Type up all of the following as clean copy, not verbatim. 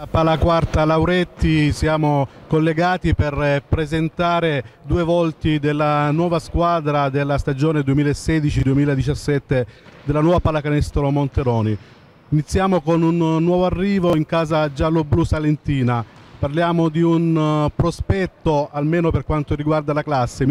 Pala Quarta Lauretti, siamo collegati per presentare due volti della nuova squadra della stagione 2016-2017 della nuova Pallacanestro Monteroni. Iniziamo con un nuovo arrivo in casa giallo-blu salentina. Parliamo di un prospetto, almeno per quanto riguarda la classe,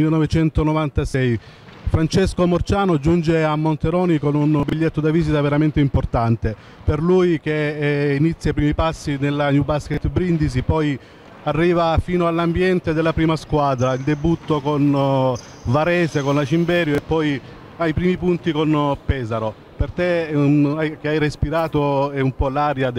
1996. Francesco Morciano giunge a Monteroni con un biglietto da visita veramente importante. Per lui che inizia i primi passi nella New Basket Brindisi, poi arriva fino all'ambiente della prima squadra, il debutto con Varese, con la Cimberio e poi ai primi punti con Pesaro. Per te che hai respirato un po' l'aria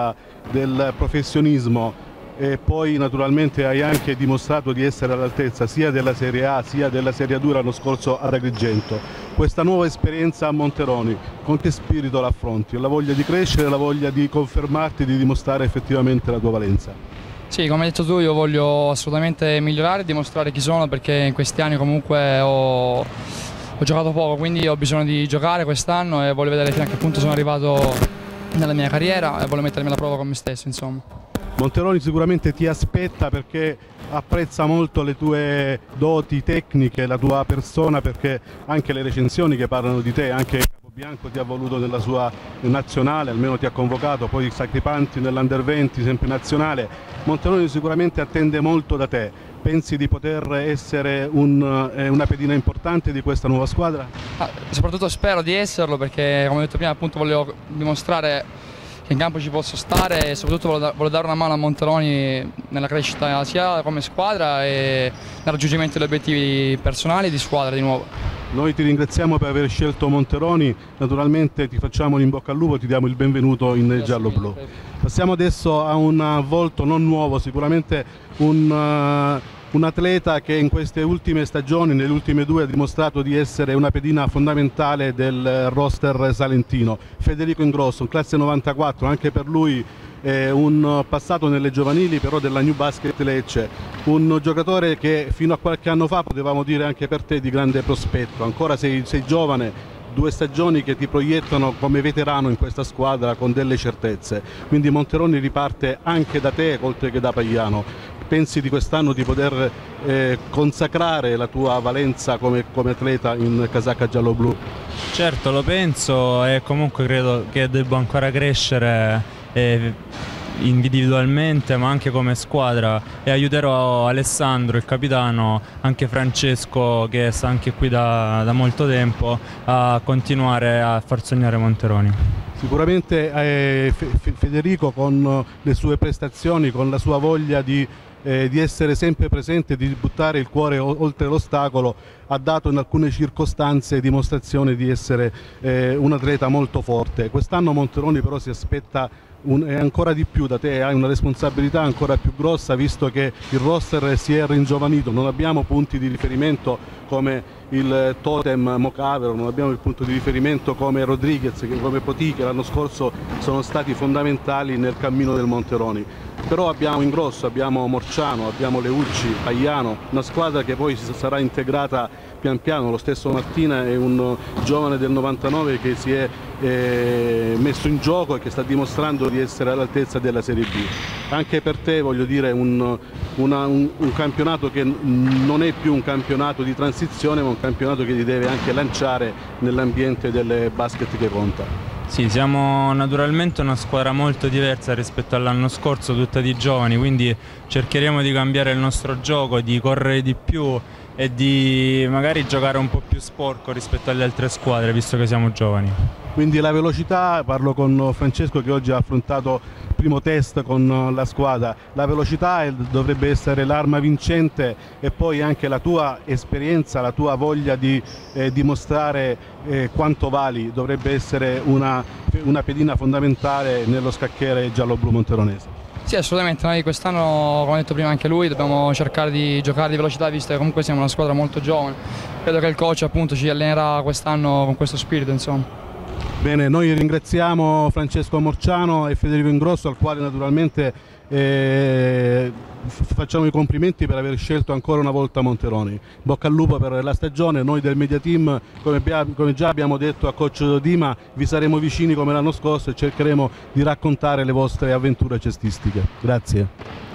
del professionismo e poi naturalmente hai anche dimostrato di essere all'altezza sia della Serie A sia della Serie 2 l'anno scorso ad Agrigento. Questa nuova esperienza a Monteroni, con che spirito l'affronti? La voglia di crescere, la voglia di confermarti, di dimostrare effettivamente la tua valenza? Sì, come hai detto tu, io voglio assolutamente migliorare e dimostrare chi sono, perché in questi anni comunque ho giocato poco, quindi ho bisogno di giocare quest'anno e voglio vedere fino a che punto sono arrivato nella mia carriera e voglio mettermi alla prova con me stesso, insomma. Monteroni sicuramente ti aspetta perché apprezza molto le tue doti tecniche, la tua persona, perché anche le recensioni che parlano di te, anche Capobianco ti ha voluto nella sua nazionale, almeno ti ha convocato, poi Sacripanti nell'Under 20, sempre nazionale. Monteroni sicuramente attende molto da te. Pensi di poter essere una pedina importante di questa nuova squadra? Soprattutto spero di esserlo, perché come ho detto prima appunto voglio dimostrare che in campo ci posso stare e soprattutto voglio dare una mano a Monteroni nella crescita sia come squadra e nel raggiungimento degli obiettivi personali e di squadra di nuovo. Noi ti ringraziamo per aver scelto Monteroni, naturalmente ti facciamo in bocca al lupo, ti diamo il benvenuto in giallo-blu. Passiamo adesso a un volto non nuovo, sicuramente un atleta che in queste ultime stagioni, nelle ultime due, ha dimostrato di essere una pedina fondamentale del roster salentino. Federico Ingrosso, un classe 94, anche per lui un passato nelle giovanili però della New Basket Lecce, un giocatore che fino a qualche anno fa potevamo dire anche per te di grande prospetto. Ancora sei giovane, due stagioni che ti proiettano come veterano in questa squadra con delle certezze, quindi Monteroni riparte anche da te oltre che da Pagliano. Pensi di quest'anno di poter consacrare la tua valenza come atleta in casacca giallo-blu? Certo, lo penso e comunque credo che debba ancora crescere individualmente ma anche come squadra, e aiuterò Alessandro, il capitano, anche Francesco che sta anche qui da molto tempo, a continuare a far sognare Monteroni. Sicuramente Federico con le sue prestazioni, con la sua voglia di essere sempre presente, di buttare il cuore oltre l'ostacolo, ha dato in alcune circostanze dimostrazione di essere un atleta molto forte. Quest'anno Monteroni però si aspetta ancora di più da te, hai una responsabilità ancora più grossa visto che il roster si è ringiovanito, non abbiamo punti di riferimento come il Totem Mocavero, non abbiamo il punto di riferimento come Rodriguez, come Poti, che l'anno scorso sono stati fondamentali nel cammino del Monteroni. Però abbiamo Ingrosso, abbiamo Morciano, abbiamo Leucci, Pagliano, una squadra che poi si sarà integrata pian piano. Lo stesso Martina è un giovane del 99 che si è messo in gioco e che sta dimostrando di essere all'altezza della Serie B. Anche per te voglio dire un campionato che non è più un campionato di transizione ma un campionato che ti deve anche lanciare nell'ambiente del basket che conta. Sì, siamo naturalmente una squadra molto diversa rispetto all'anno scorso, tutta di giovani, quindi cercheremo di cambiare il nostro gioco, di correre di più e di magari giocare un po' più sporco rispetto alle altre squadre, visto che siamo giovani. Quindi la velocità, parlo con Francesco che oggi ha affrontato il primo test con la squadra, la velocità dovrebbe essere l'arma vincente e poi anche la tua esperienza, la tua voglia di dimostrare quanto vali dovrebbe essere una pedina fondamentale nello scacchiere giallo-blu monteronese. Sì, assolutamente, noi quest'anno, come ha detto prima anche lui, dobbiamo cercare di giocare di velocità visto che comunque siamo una squadra molto giovane. Credo che il coach appunto ci allenerà quest'anno con questo spirito, insomma. Bene, noi ringraziamo Francesco Morciano e Federico Ingrosso, al quale naturalmente facciamo i complimenti per aver scelto ancora una volta Monteroni. Bocca al lupo per la stagione. Noi del Media Team, come già abbiamo detto a coach Dima, vi saremo vicini come l'anno scorso e cercheremo di raccontare le vostre avventure cestistiche. Grazie.